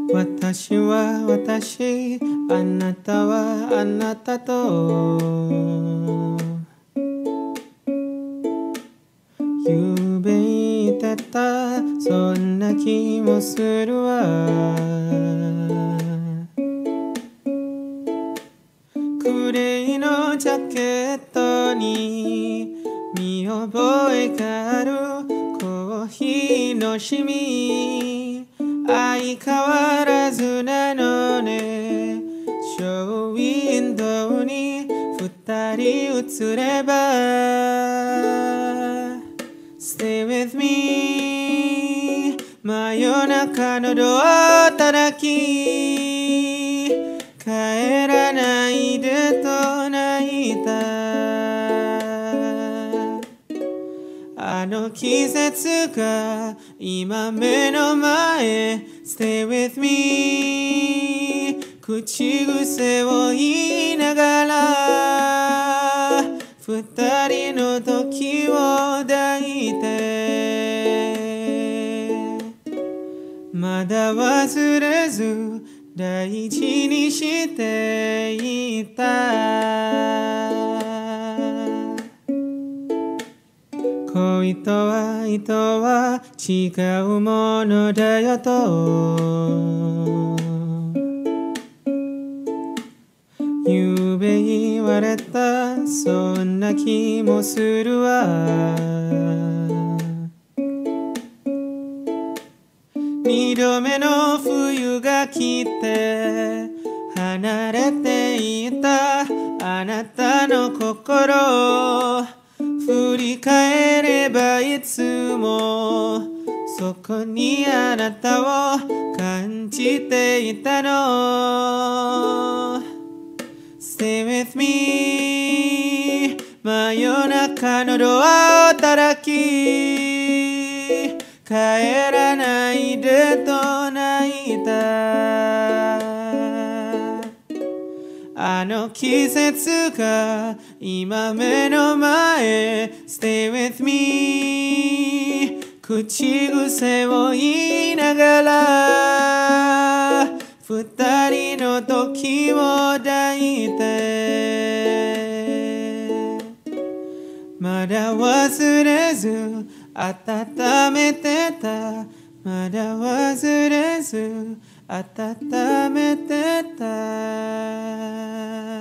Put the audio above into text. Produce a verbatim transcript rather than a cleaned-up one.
私は私、あなたはあなたとゆうべ言ってた、そんな気もするわ。グレイのジャケットに見覚えがあるコーヒーのしみ、相変わらずなのね。ショーウィンドウに二人映れば Stay with me 真夜中のドアをたたき、帰らないでと泣いた。あの季節が今目の前 Stay with me 口癖を言いながら二人の時を抱いて、まだ忘れず大事にしていた。恋と愛とは違うものだよとゆうべ言われた、そんな気もするわ。二度目の冬が来て離れていたあなたの心、振り返ればいつもそこにあなたを感じていたの。 Stay with me 真夜中のドアをたたき、帰らないでと泣いた。あの季節が今目の前 Stay with me 口癖を言いながら二人の時を抱いて、まだ忘れず温めてた、まだ忘れず温めてた。